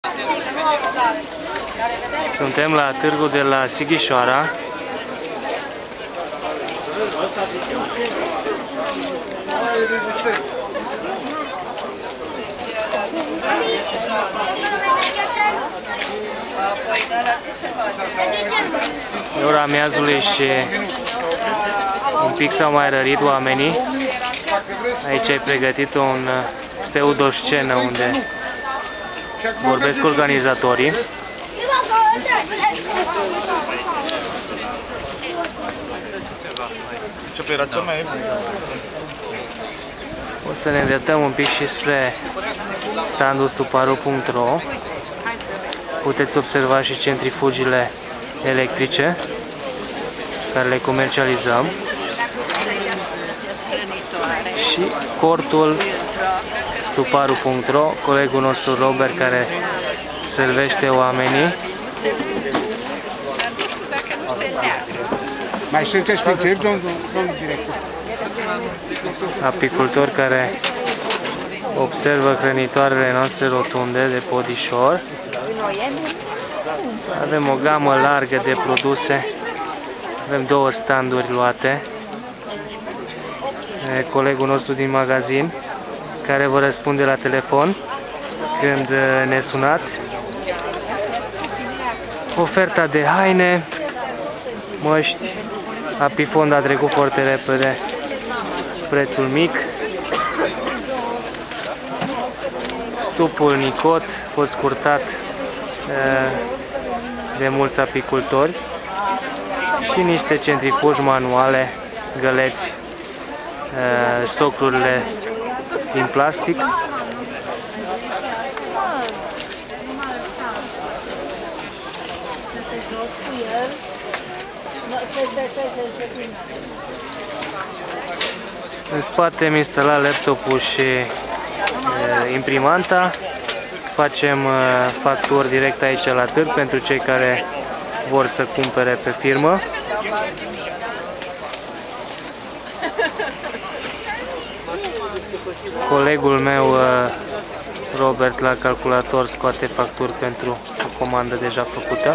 Suntem la târgul de la Sighișoara. E ora amiazului și un pic s-au mai rărit oamenii. Aici ai pregătit un pseudo-scenă unde vorbesc organizatorii. O să ne îndreptăm un pic și spre standul stuparu.ro. Puteți observa și centrifugile electrice care le comercializăm și cortul stuparu.ro, colegul nostru Robert care servește oamenii. Mai sunteți picturi, domnul director? Apicultori care observă hrănitoarele noastre rotunde de podișor. Avem o gamă largă de produse. Avem două standuri luate. Colegul nostru din magazin care vă răspunde la telefon când ne sunați. Oferta de haine, măști, Apifond a trecut foarte repede, prețul mic. Stupul Nicot a fost scurtat de mulți apicultori și niște centrifugi manuale, găleți, soclurile din plastic. În spate am instalat laptopul și imprimanta. Facem facturi direct aici la târg pentru cei care vor să cumpere pe firmă. Colegul meu Robert la calculator scoate facturi pentru o comandă deja făcută.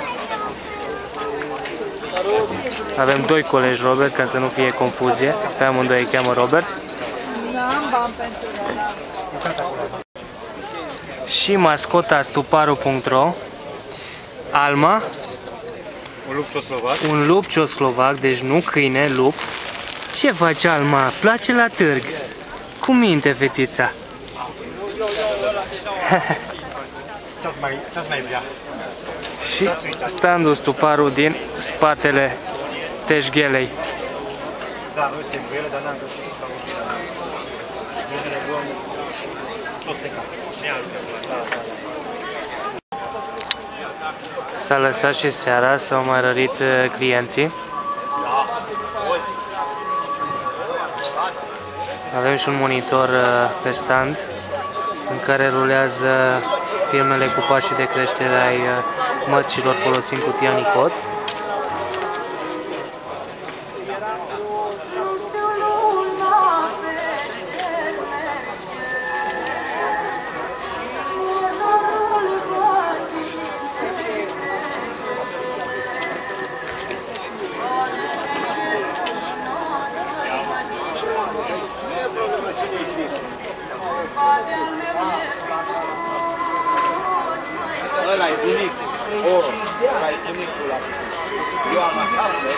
Avem doi colegi Robert, ca să nu fie confuzie. Pe amândoi îi cheamă Robert. Și mascota stuparu.ro, Alma. Un lup cioslovac. Un lup cioslovac, deci nu câine, lup. Ce faci, Alma? Place la târg? Cu minte, fetița. Și standul stuparu din spatele Teșghelei. Da, noi suntem cu ele, dar n-am găsit sau s-o secat. S-a lăsat și seara, s-au mai rărit clienții. Avem și un monitor pe stand în care rulează filmele cu pașii de creștere ai mărcilor folosind cutia Nicot. Ăla e unic, oro, ăla e unicul la eu am acasă,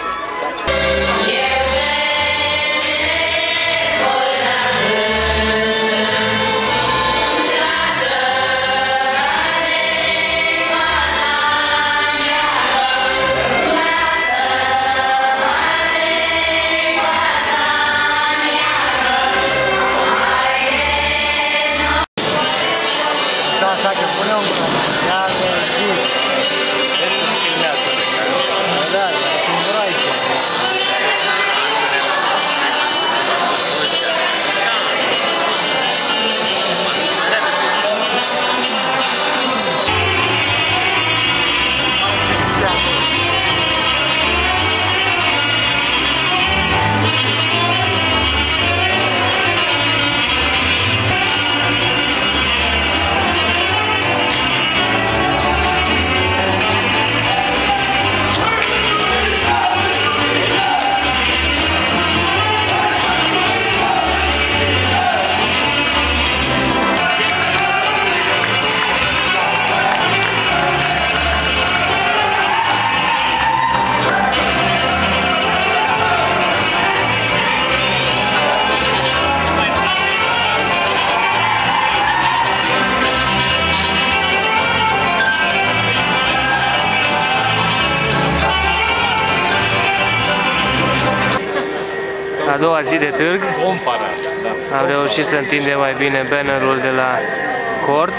A doua zi de târg. Comparat, da. Am reușit să întindem mai bine bannerul de la cort.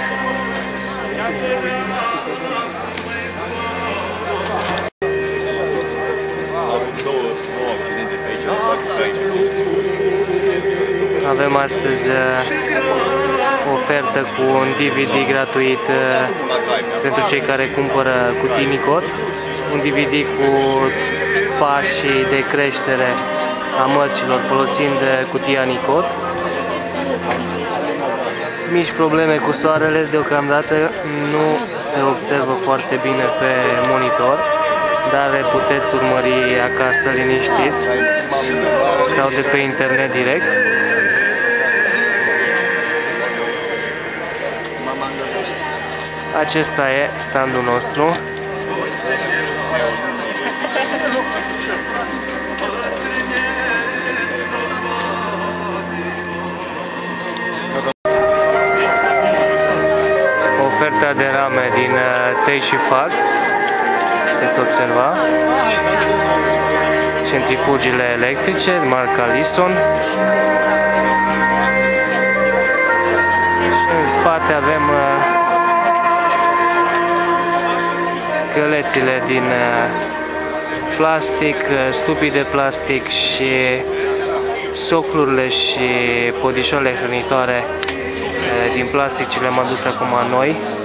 Avem astăzi ofertă cu un DVD gratuit pentru cei care cumpără cutii Nicot. Un DVD cu pașii de creștere a mărcilor folosind cutia Nicot. Mici probleme cu soarele, deocamdată nu se observă foarte bine pe monitor, dar le puteți urmări acasă liniștiți sau de pe internet direct. Acesta e standul nostru. Oferta de rame din tei și fag, puteți observa. Centrifugile electrice, marca Lisson. Și în spate avem scălețile din plastic, stupii de plastic și soclurile și podișoarele hrănitoare din plastic ce le-am adus acum noi.